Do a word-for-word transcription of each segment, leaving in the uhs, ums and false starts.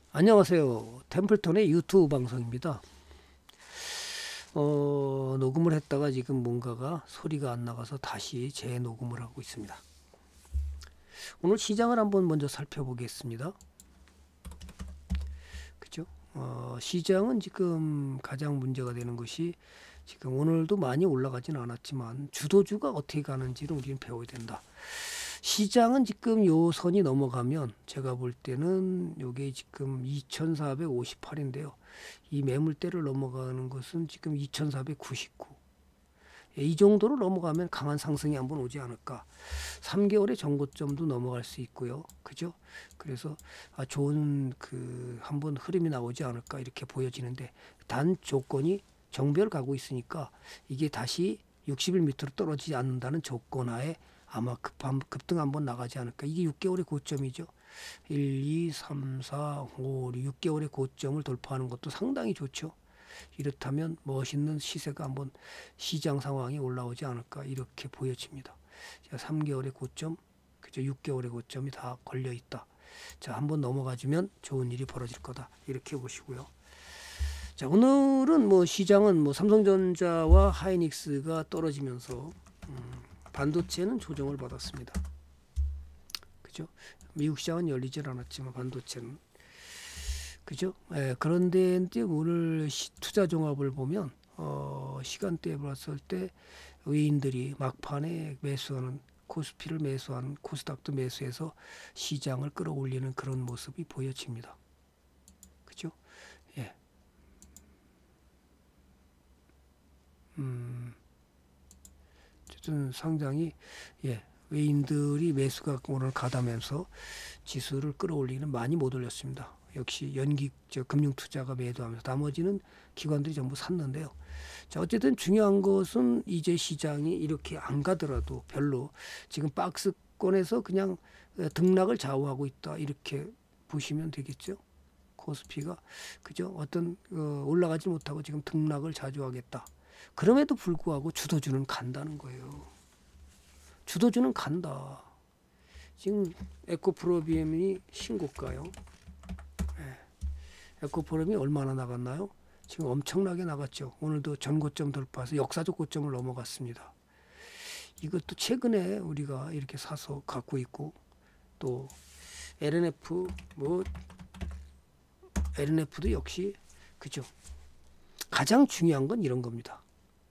안녕하세요. 템플턴의 유튜브 방송입니다. 어, 녹음을 했다가 지금 뭔가가 소리가 안 나가서 다시 재녹음을 하고 있습니다. 오늘 시장을 한번 먼저 살펴보겠습니다. 그죠? 어, 시장은 지금 가장 문제가 되는 것이 지금 오늘도 많이 올라가지는 않았지만 주도주가 어떻게 가는지를 우리는 배워야 된다. 시장은 지금 요 선이 넘어가면 제가 볼 때는 요게 지금 이천사백오십팔인데요. 이 매물대를 넘어가는 것은 지금 이천사백구십구. 이 정도로 넘어가면 강한 상승이 한번 오지 않을까. 삼 개월의 정고점도 넘어갈 수 있고요. 그죠? 그래서 아, 좋은 그 한번 흐름이 나오지 않을까 이렇게 보여지는데 단 조건이 정배를 가고 있으니까 이게 다시 육십 일 밑으로 떨어지지 않는다는 조건 하에 아마 급한, 급등 한번 나가지 않을까. 이게 육 개월의 고점이죠. 일, 이, 삼, 사, 오, 육 개월의 고점을 돌파하는 것도 상당히 좋죠. 이렇다면 멋있는 시세가 한번 시장 상황이 올라오지 않을까 이렇게 보여집니다. 자, 삼 개월의 고점, 그죠? 육 개월의 고점이 다 걸려 있다. 자, 한번 넘어가주면 좋은 일이 벌어질 거다. 이렇게 보시고요. 자, 오늘은 뭐 시장은 뭐 삼성전자와 하이닉스가 떨어지면서 음, 반도체는 조정을 받았습니다. 그죠? 미국 시장은 열리질 않았지만 반도체는 그죠? 예, 그런데 이제 오늘 시, 투자 종합을 보면 어, 시간대에 봤을 때 외인들이 막판에 매수하는 코스피를 매수하는 코스닥도 매수해서 시장을 끌어올리는 그런 모습이 보여집니다. 그죠? 예. 음, 어쨌든 상당히 예, 외인들이 매수가 오늘 가다면서 지수를 끌어올리는 많이 못 올렸습니다. 역시 연기 저 금융 투자가 매도하면서 나머지는 기관들이 전부 샀는데요. 자, 어쨌든 중요한 것은 이제 시장이 이렇게 안 가더라도 별로 지금 박스권에서 그냥 등락을 좌우하고 있다 이렇게 보시면 되겠죠. 코스피가 그죠? 어떤 어, 올라가지 못하고 지금 등락을 자주하겠다. 그럼에도 불구하고 주도주는 간다는 거예요. 주도주는 간다. 지금 에코프로비엠이 신고가요. 네. 에코프로비엠이 얼마나 나갔나요? 지금 엄청나게 나갔죠. 오늘도 전고점 돌파해서 역사적 고점을 넘어갔습니다. 이것도 최근에 우리가 이렇게 사서 갖고 있고 또 엘엔에프 뭐 엘엔에프도 역시 그죠. 가장 중요한 건 이런 겁니다.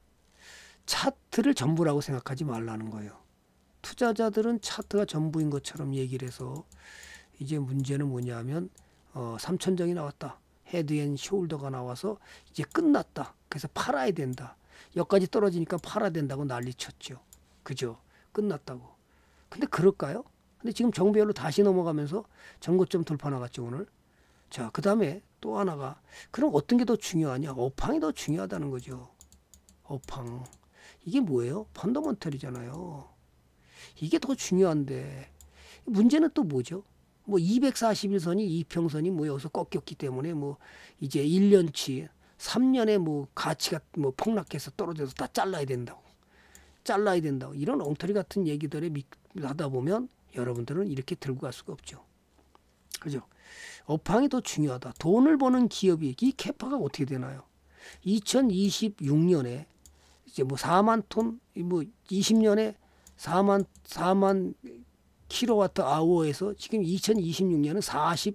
차트를 전부라고 생각하지 말라는 거예요. 투자자들은 차트가 전부인 것처럼 얘기를 해서 이제 문제는 뭐냐면 어, 삼천정이 나왔다. 헤드앤숄더가 나와서 이제 끝났다. 그래서 팔아야 된다. 여기까지 떨어지니까 팔아야 된다고 난리 쳤죠. 그죠? 끝났다고. 근데 그럴까요? 근데 지금 정배열로 다시 넘어가면서 전고점 돌파 나갔죠 오늘. 자, 그 다음에 또 하나가 그럼 어떤 게 더 중요하냐? 업황이 더 중요하다는 거죠. 업황. 이게 뭐예요? 펀더먼털이잖아요. 이게 더 중요한데 문제는 또 뭐죠? 뭐 이백사십일 선이 이평선이 뭐 여기서 꺾였기 때문에 뭐 이제 일 년치 삼 년에 뭐 가치가 뭐 폭락해서 떨어져서 다 잘라야 된다고. 잘라야 된다고. 이런 엉터리 같은 얘기들에 하다 보면 여러분들은 이렇게 들고 갈 수가 없죠. 그죠? 업황이 더 중요하다. 돈을 버는 기업이 이 캐파가 어떻게 되나요? 이천이십육 년에 이제 뭐 사만 톤, 뭐 이십 년에 사만 사만 킬로와트 아워에서 지금 이천이십육 년은 사십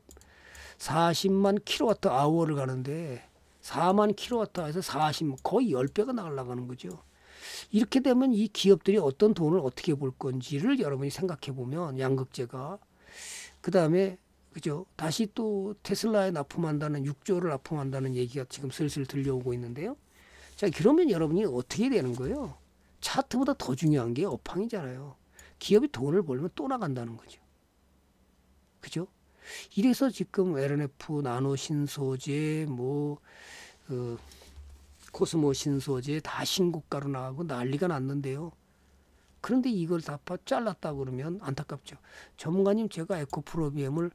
사십만 킬로와트 아워를 가는데 사만 킬로와트 아워에서 사십 거의 십 배가 나가는 거죠. 이렇게 되면 이 기업들이 어떤 돈을 어떻게 벌 건지를 여러분이 생각해 보면 양극재가 그 다음에 그죠? 다시 또 테슬라에 납품한다는 육 조를 납품한다는 얘기가 지금 슬슬 들려오고 있는데요. 자, 그러면 여러분이 어떻게 되는 거예요? 차트보다 더 중요한 게 업황이잖아요. 기업이 돈을 벌면 또 나간다는 거죠. 그죠? 이래서 지금 엘엔에프, 나노 신소재, 뭐, 그, 코스모 신소재 다 신고가로 나가고 난리가 났는데요. 그런데 이걸 다 잘랐다 그러면 안타깝죠. 전문가님 제가 에코프로비엠을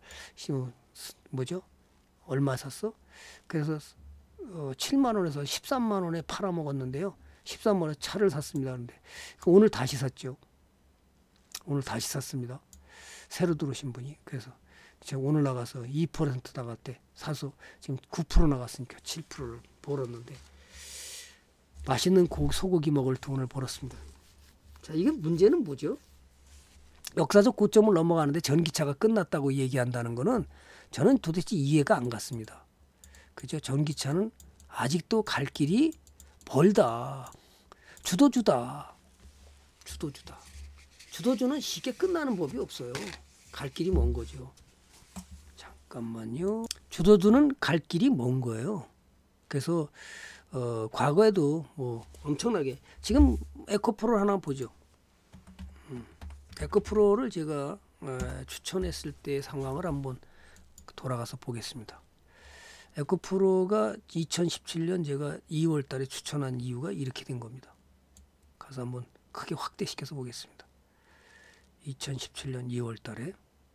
뭐죠? 얼마 샀어? 그래서 어, 칠만 원에서 십삼만 원에 팔아먹었는데요. 십삼만 원에 차를 샀습니다. 그런데 오늘 다시 샀죠. 오늘 다시 샀습니다. 새로 들어오신 분이. 그래서 제가 오늘 나가서 이 퍼센트 나갔대. 사서 지금 구 퍼센트 나갔으니까 칠 퍼센트를 벌었는데 맛있는 고, 소고기 먹을 돈을 벌었습니다. 자, 이게 문제는 뭐죠? 역사적 고점을 넘어가는데 전기차가 끝났다고 얘기한다는 거는 저는 도대체 이해가 안 갔습니다. 그죠? 전기차는 아직도 갈 길이 멀다. 주도주다. 주도주다. 주도주는 쉽게 끝나는 법이 없어요. 갈 길이 먼 거죠. 잠깐만요. 주도주는 갈 길이 먼 거예요. 그래서 어, 과거에도 뭐 엄청나게 지금 에코프로 하나 보죠. 음, 에코프로를 제가 어, 추천했을 때 상황을 한번 돌아가서 보겠습니다. 에코프로가 이천십칠 년 제가 이월 달에 추천한 이유가 이렇게 된 겁니다. 가서 한번 크게 확대시켜서 보겠습니다. 이천십칠 년 이월 달에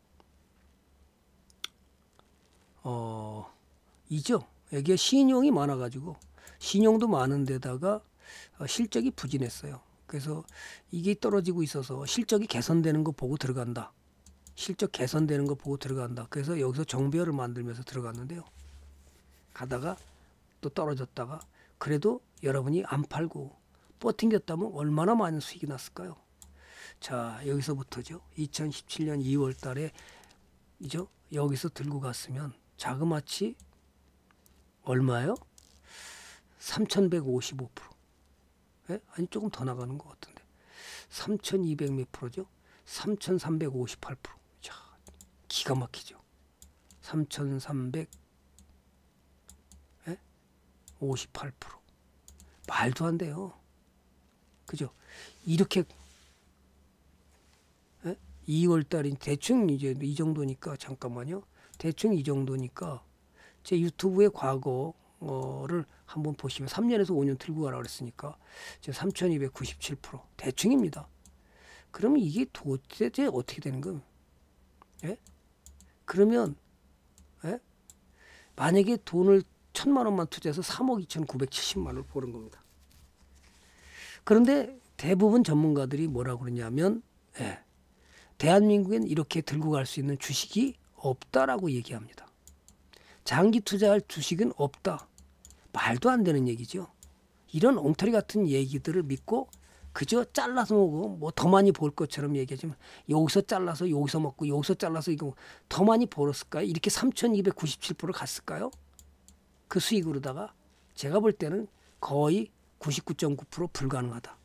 어 이죠. 여기에 신용이 많아가지고 신용도 많은 데다가 실적이 부진했어요. 그래서 이게 떨어지고 있어서 실적이 개선되는 거 보고 들어간다. 실적 개선되는 거 보고 들어간다. 그래서 여기서 정배열을 만들면서 들어갔는데요. 가다가 또 떨어졌다가 그래도 여러분이 안 팔고 버팅겼다면 얼마나 많은 수익이 났을까요? 자, 여기서부터죠. 이천십칠 년 이월 달에 이죠. 여기서 들고 갔으면 자그마치 얼마요? 삼천백오십오 퍼센트. 예? 아니 조금 더 나가는 것 같은데. 삼천이백 몇 프로죠? 삼천삼백오십팔 퍼센트. 자, 기가 막히죠. 삼천삼백오십팔 퍼센트. 말도 안 돼요. 그죠? 이렇게 예? 이월 달인 대충 이제 이 정도니까 잠깐만요. 대충 이 정도니까 제 유튜브의 과거를 한번 보시면 삼 년에서 오 년 들고 가라 그랬으니까 지금 삼천이백구십칠 퍼센트 대충입니다. 그러면 이게 도대체 어떻게 되는 거예요? 예? 그러면 예? 만약에 돈을 천만 원만 투자해서 삼억 이천구백칠십만 원을 버는 겁니다. 그런데 대부분 전문가들이 뭐라고 그러냐면 예, 대한민국엔 이렇게 들고 갈 수 있는 주식이 없다라고 얘기합니다. 장기 투자할 주식은 없다. 말도 안 되는 얘기죠. 이런 엉터리 같은 얘기들을 믿고 그저 잘라서 먹고 뭐 더 많이 벌 것처럼 얘기하지만 여기서 잘라서 여기서 먹고 여기서 잘라서 이거 더 많이 벌었을까요? 이렇게 삼천이백구십칠 퍼센트 갔을까요? 그 수익으로다가 제가 볼 때는 거의 구십구 점 구 퍼센트 불가능하다.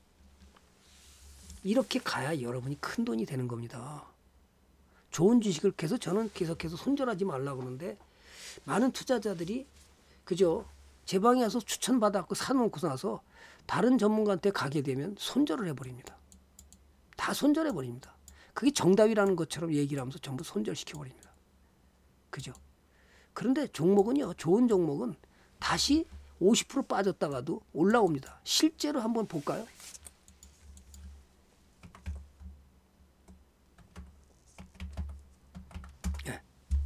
이렇게 가야 여러분이 큰 돈이 되는 겁니다. 좋은 주식을 계속 저는 계속해서 손절하지 말라고 그러는데 많은 투자자들이 그저 제 방에 와서 추천받았고 사놓고 나서 다른 전문가한테 가게 되면 손절을 해버립니다. 다 손절해버립니다. 그게 정답이라는 것처럼 얘기를 하면서 전부 손절시켜버립니다. 그죠? 그런데 종목은요. 좋은 종목은 다시 오십 퍼센트 빠졌다가도 올라옵니다. 실제로 한번 볼까요? 예.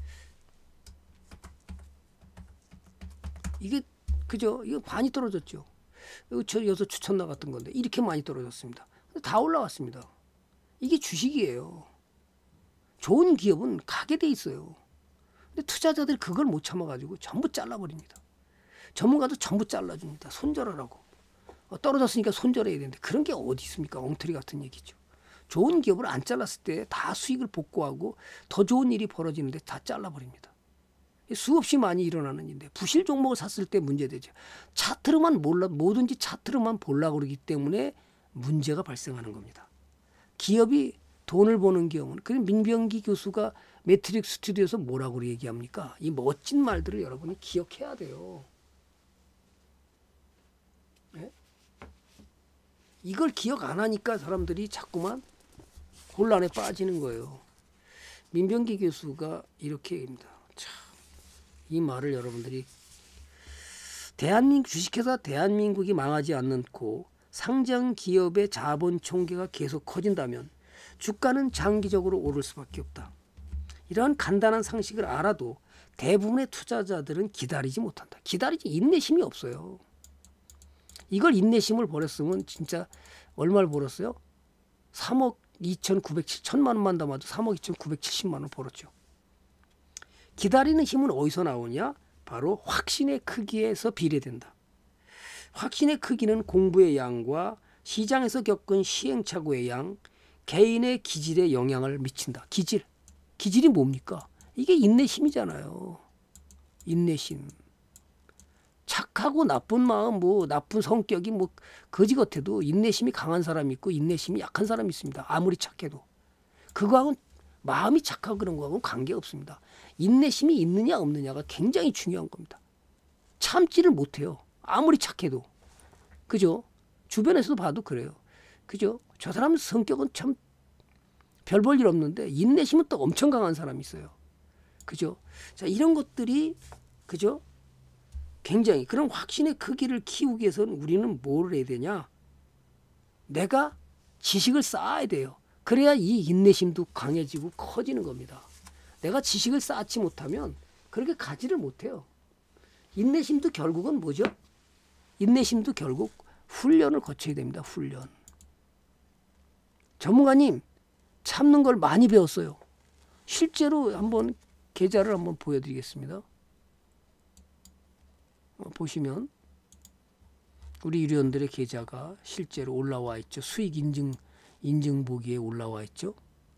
이게 그죠? 이거 많이 떨어졌죠. 이거 저 여기서 추천 나갔던 건데 이렇게 많이 떨어졌습니다. 근데 다 올라왔습니다. 이게 주식이에요. 좋은 기업은 가게 돼 있어요. 근데 투자자들이 그걸 못 참아가지고 전부 잘라버립니다. 전문가도 전부 잘라줍니다. 손절하라고. 어, 떨어졌으니까 손절해야 되는데 그런 게 어디 있습니까? 엉터리 같은 얘기죠. 좋은 기업을 안 잘랐을 때 다 수익을 복구하고 더 좋은 일이 벌어지는데 다 잘라버립니다. 수없이 많이 일어나는 일인데 부실 종목을 샀을 때 문제되죠. 차트로만 몰라 뭐든지 차트로만 보려고 그러기 때문에 문제가 발생하는 겁니다. 기업이 돈을 버는 경우는 그 민병기 교수가 매트릭스 스튜디오에서 뭐라고 얘기합니까? 이 멋진 말들을 여러분이 기억해야 돼요. 네? 이걸 기억 안 하니까 사람들이 자꾸만 혼란에 빠지는 거예요. 민병기 교수가 이렇게 얘기합니다. 참, 이 말을 여러분들이 대한민국 주식회사 대한민국이 망하지 않고 상장 기업의 자본 총계가 계속 커진다면 주가는 장기적으로 오를 수밖에 없다. 이러한 간단한 상식을 알아도 대부분의 투자자들은 기다리지 못한다. 기다리지 인내심이 없어요. 이걸 인내심을 버렸으면 진짜 얼마를 벌었어요? 삼억 이천구백칠 천만 원만 담아도 삼억 이천구백칠십만 원 벌었죠. 기다리는 힘은 어디서 나오냐? 바로 확신의 크기에서 비례된다. 확신의 크기는 공부의 양과 시장에서 겪은 시행착오의 양, 개인의 기질에 영향을 미친다. 기질. 기질이 뭡니까? 이게 인내심이잖아요. 인내심. 착하고 나쁜 마음, 뭐 나쁜 성격이 뭐 거지 같아도 인내심이 강한 사람이 있고 인내심이 약한 사람이 있습니다. 아무리 착해도. 그거하고는 마음이 착하고 그런 거하고는 관계없습니다. 인내심이 있느냐 없느냐가 굉장히 중요한 겁니다. 참지를 못해요. 아무리 착해도. 그죠? 주변에서도 봐도 그래요. 그죠? 저 사람 성격은 참 별 볼 일 없는데 인내심은 또 엄청 강한 사람이 있어요. 그죠? 자, 이런 것들이 그죠? 굉장히 그런 확신의 크기를 키우기 위해서는 우리는 뭘 해야 되냐? 내가 지식을 쌓아야 돼요. 그래야 이 인내심도 강해지고 커지는 겁니다. 내가 지식을 쌓지 못하면 그렇게 가지를 못해요. 인내심도 결국은 뭐죠? 인내심도 결국 훈련을 거쳐야 됩니다. 훈련. 전문가님, 참는 걸 많이 배웠어요. 실제로 한번 계좌를 한번 보여드리겠습니다. 어, 보시면 우리 유료원들의 계좌가 실제로 올라와 있죠. 수익 인증 인증 보기에 올라와 있죠.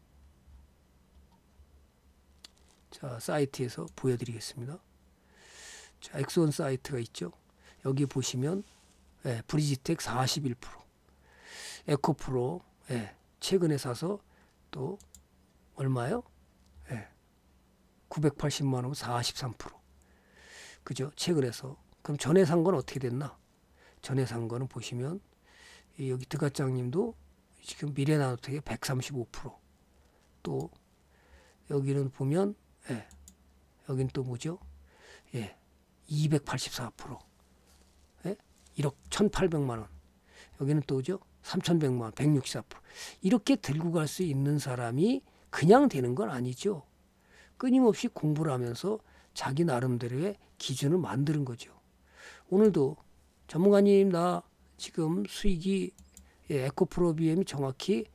자, 사이트에서 보여드리겠습니다. 자, 엑소원 사이트가 있죠. 여기 보시면 예, 브리지텍 사십일 퍼센트, 에코프로 예, 최근에 사서 또 얼마요? 예, 구백팔십만 원 사십삼 퍼센트. 그죠? 최근에서. 그럼 전에 산 건 어떻게 됐나? 전에 산 거는 보시면 여기 드가짱님도 지금 미래나노텍의 백삼십오 퍼센트. 또 여기는 보면 예, 여긴 또 뭐죠? 예, 이백팔십사 퍼센트. 예? 일억 천팔백만 원. 여기는 또죠? 삼천백만 원, 백육십사 퍼센트. 이렇게 들고 갈 수 있는 사람이 그냥 되는 건 아니죠. 끊임없이 공부를 하면서 자기 나름대로의 기준을 만드는 거죠. 오늘도 전문가님 나 지금 수익이 예, 에코프로 비엠이 정확히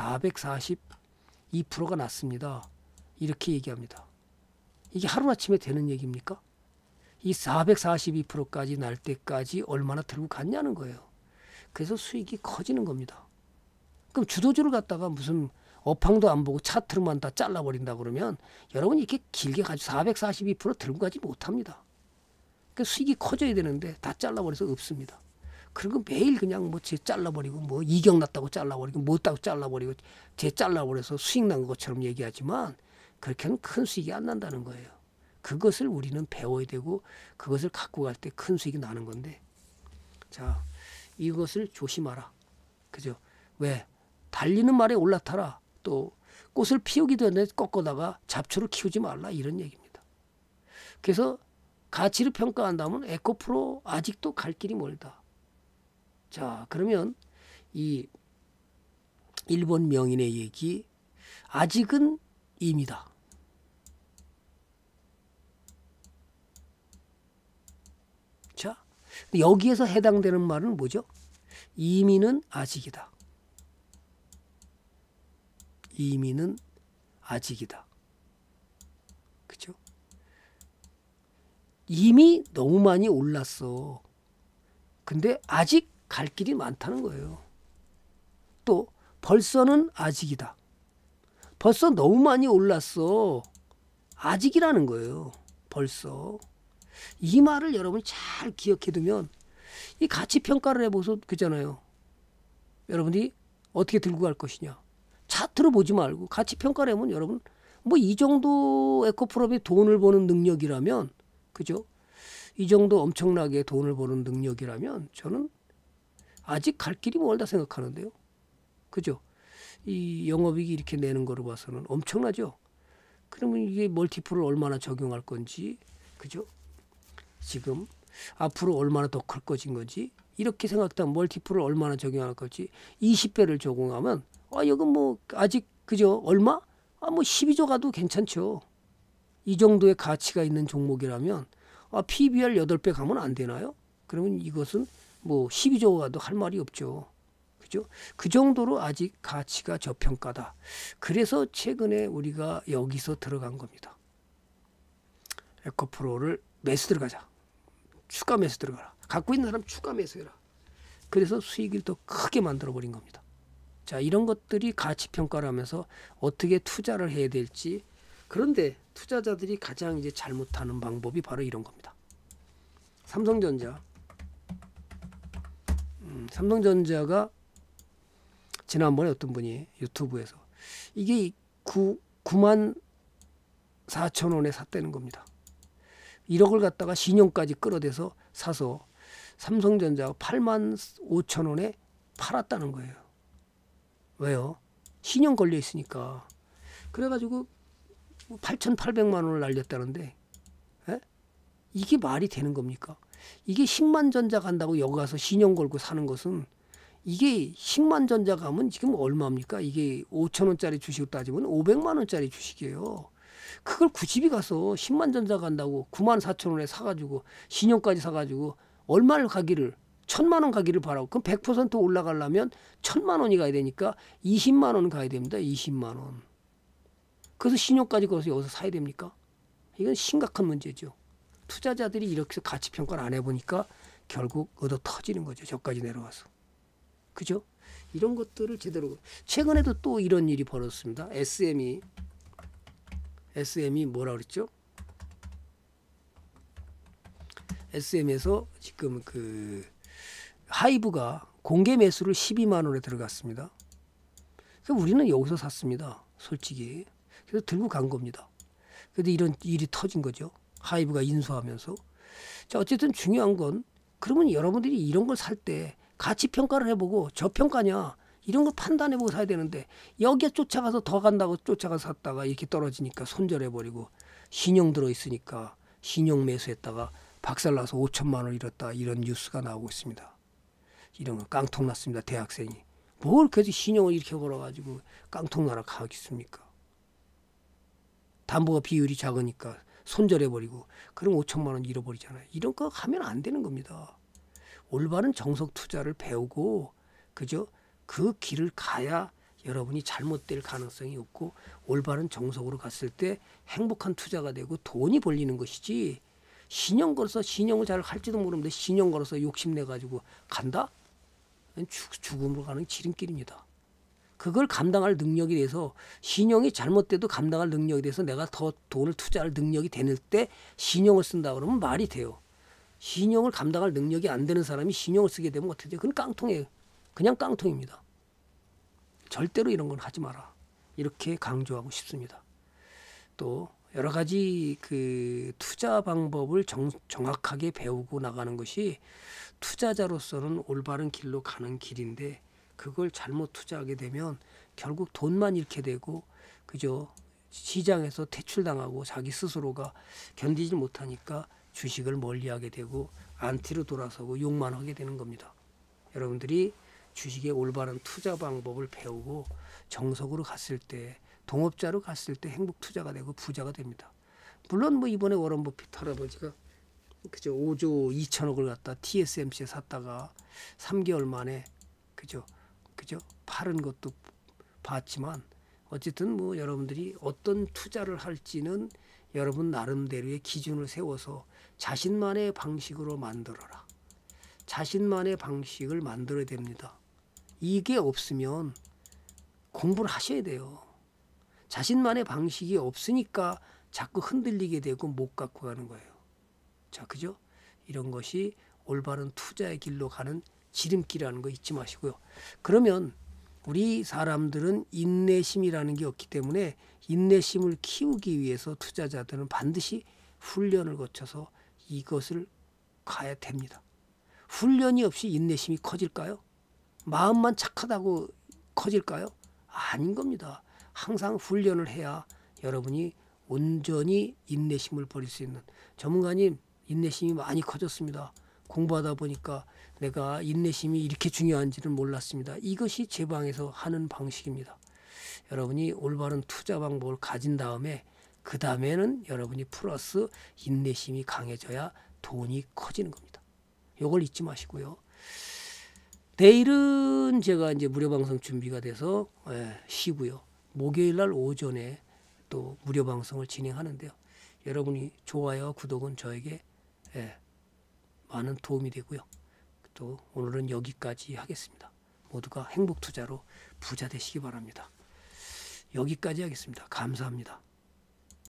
사백사십이 퍼센트가 났습니다. 이렇게 얘기합니다. 이게 하루아침에 되는 얘기입니까? 이 사백사십이 퍼센트까지 날 때까지 얼마나 들고 갔냐는 거예요. 그래서 수익이 커지는 겁니다. 그럼 주도주를 갖다가 무슨 업황도 안 보고 차트로만 다 잘라버린다 그러면 여러분이 이렇게 길게 가지고 사백사십이 퍼센트 들고 가지 못합니다. 그 수익이 커져야 되는데 다 잘라버려서 없습니다. 그리고 매일 그냥 뭐 제 잘라버리고 뭐 이격 났다고 잘라버리고 못 따고 잘라버리고 제 잘라버려서 수익 난 것처럼 얘기하지만 그렇게는 큰 수익이 안 난다는 거예요. 그것을 우리는 배워야 되고 그것을 갖고 갈 때 큰 수익이 나는 건데 자 이것을 조심하라. 그죠? 왜? 달리는 말에 올라타라. 또 꽃을 피우기도 전에 꺾어다가 잡초를 키우지 말라 이런 얘기입니다. 그래서 가치를 평가한다면 에코프로 아직도 갈 길이 멀다. 자 그러면 이 일본 명인의 얘기 아직은 임이다. 자 여기에서 해당되는 말은 뭐죠? 이민은 아직이다. 이민은 아직이다. 그죠? 이미 너무 많이 올랐어. 근데 아직 갈 길이 많다는 거예요. 또 벌써는 아직이다. 벌써 너무 많이 올랐어. 아직이라는 거예요. 벌써. 이 말을 여러분이 잘 기억해 두면 이 가치 평가를 해보서 그잖아요. 여러분이 어떻게 들고 갈 것이냐. 차트로 보지 말고 가치 평가를 하면 여러분 뭐 이 정도 에코프로비 돈을 버는 능력이라면 그죠? 이 정도 엄청나게 돈을 버는 능력이라면 저는 아직 갈 길이 멀다 생각하는데요. 그죠? 이 영업이익이 이렇게 내는 거로 봐서는 엄청나죠. 그러면 이게 멀티플을 얼마나 적용할 건지 그죠? 지금 앞으로 얼마나 더 클 것인 건지 이렇게 생각하면 멀티플을 얼마나 적용할 건지 이십 배를 적용하면 아 이건 뭐 아직 그죠? 얼마? 아 뭐 십이 조 가도 괜찮죠. 이 정도의 가치가 있는 종목이라면 아 피비알 여덟 배 가면 안 되나요? 그러면 이것은 뭐 십이 조 가도 할 말이 없죠. 그죠? 그 정도로 아직 가치가 저평가다. 그래서 최근에 우리가 여기서 들어간 겁니다. 에코프로를 매수 들어가자. 추가 매수 들어가라. 갖고 있는 사람 추가 매수해라. 그래서 수익을 더 크게 만들어 버린 겁니다. 자, 이런 것들이 가치평가를 하면서 어떻게 투자를 해야 될지. 그런데 투자자들이 가장 이제 잘못하는 방법이 바로 이런 겁니다. 삼성전자. 음, 삼성전자가 지난번에 어떤 분이 유튜브에서 이게 구만 사천 원에 샀다는 겁니다. 일억을 갖다가 신용까지 끌어대서 사서 삼성전자가 팔만 오천 원에 팔았다는 거예요. 왜요? 신용 걸려 있으니까. 그래가지고 팔천팔백만 원을 날렸다는데, 에? 이게 말이 되는 겁니까? 이게 십만 전자 간다고 여기 가서 신용 걸고 사는 것은, 이게 십만 전자 가면 지금 얼마입니까? 이게 오천 원짜리 주식을 따지면 오백만 원짜리 주식이에요. 그걸 구십이 가서 십만 전자 간다고 구만 사천 원에 사가지고 신용까지 사가지고 얼마를 가기를, 천만 원 가기를 바라고, 그럼 백 퍼센트 올라가려면 천만 원이 가야 되니까 이십만 원 가야 됩니다. 이십만 원. 그래서 신용까지 걸어서 여기서 사야 됩니까? 이건 심각한 문제죠. 투자자들이 이렇게 가치평가를 안 해보니까 결국 얻어 터지는 거죠. 저까지 내려와서. 그죠? 이런 것들을 제대로. 최근에도 또 이런 일이 벌어졌습니다. 에스엠이 에스엠이 뭐라 그랬죠? 에스엠에서 지금 그 하이브가 공개 매수를 십이만 원에 들어갔습니다. 그래서 우리는 여기서 샀습니다. 솔직히. 그래서 들고 간 겁니다. 그런데 이런 일이 터진 거죠. 하이브가 인수하면서. 자, 어쨌든 중요한 건, 그러면 여러분들이 이런 걸 살 때 가치 평가를 해보고 저평가냐 이런 걸 판단해보고 사야 되는데, 여기에 쫓아가서 더 간다고 쫓아가서 샀다가 이렇게 떨어지니까 손절해버리고, 신용 들어있으니까 신용 매수했다가 박살나서 오천만 원 잃었다, 이런 뉴스가 나오고 있습니다. 이런 거 깡통 났습니다. 대학생이. 뭘 그래도 신용을 이렇게 걸어가지고 깡통 나라 가겠습니까? 담보가 비율이 작으니까 손절해버리고, 그럼 오천만 원 잃어버리잖아요. 이런 거 하면 안 되는 겁니다. 올바른 정석 투자를 배우고, 그죠? 그 길을 가야 여러분이 잘못될 가능성이 없고, 올바른 정석으로 갔을 때 행복한 투자가 되고 돈이 벌리는 것이지, 신용 걸어서 신용을 잘 할지도 모르는데 신용 걸어서 욕심내 가지고 간다? 죽, 죽음으로 가는 지름길입니다. 그걸 감당할 능력이 돼서, 신용이 잘못돼도 감당할 능력이 돼서 내가 더 돈을 투자할 능력이 되는 때 신용을 쓴다 그러면 말이 돼요. 신용을 감당할 능력이 안 되는 사람이 신용을 쓰게 되면 어떻게 돼요? 그건 깡통이에요. 그냥 깡통입니다. 절대로 이런 건 하지 마라. 이렇게 강조하고 싶습니다. 또 여러 가지 그 투자 방법을 정, 정확하게 배우고 나가는 것이 투자자로서는 올바른 길로 가는 길인데, 그걸 잘못 투자하게 되면 결국 돈만 잃게 되고, 그죠? 시장에서 퇴출당하고 자기 스스로가 견디지 못하니까 주식을 멀리하게 되고 안티로 돌아서고 욕만 하게 되는 겁니다. 여러분들이 주식의 올바른 투자 방법을 배우고 정석으로 갔을 때, 동업자로 갔을 때 행복 투자가 되고 부자가 됩니다. 물론 뭐 이번에 워런 버핏 할아버지가 그죠, 오조 이천억을 갖다 티에스엠씨에 샀다가 삼 개월 만에 그죠 그죠 파는 것도 봤지만, 어쨌든 뭐 여러분들이 어떤 투자를 할지는 여러분 나름대로의 기준을 세워서 자신만의 방식으로 만들어라. 자신만의 방식을 만들어야 됩니다. 이게 없으면 공부를 하셔야 돼요. 자신만의 방식이 없으니까 자꾸 흔들리게 되고 못 갖고 가는 거예요. 자, 그죠? 이런 것이 올바른 투자의 길로 가는 지름길이라는 거 잊지 마시고요. 그러면 우리 사람들은 인내심이라는 게 없기 때문에, 인내심을 키우기 위해서 투자자들은 반드시 훈련을 거쳐서 이것을 가야 됩니다. 훈련이 없이 인내심이 커질까요? 마음만 착하다고 커질까요? 아닌 겁니다. 항상 훈련을 해야 여러분이 온전히 인내심을 버릴 수 있는. 전문가님, 인내심이 많이 커졌습니다. 공부하다 보니까 내가 인내심이 이렇게 중요한지는 몰랐습니다. 이것이 제 방에서 하는 방식입니다. 여러분이 올바른 투자 방법을 가진 다음에, 그 다음에는 여러분이 플러스 인내심이 강해져야 돈이 커지는 겁니다. 이걸 잊지 마시고요. 내일은 제가 이제 무료 방송 준비가 돼서 예, 쉬고요. 목요일 날 오전에 또 무료 방송을 진행하는데요. 여러분이 좋아요와 구독은 저에게 예, 많은 도움이 되고요. 또 오늘은 여기까지 하겠습니다. 모두가 행복 투자로 부자 되시기 바랍니다. 여기까지 하겠습니다. 감사합니다.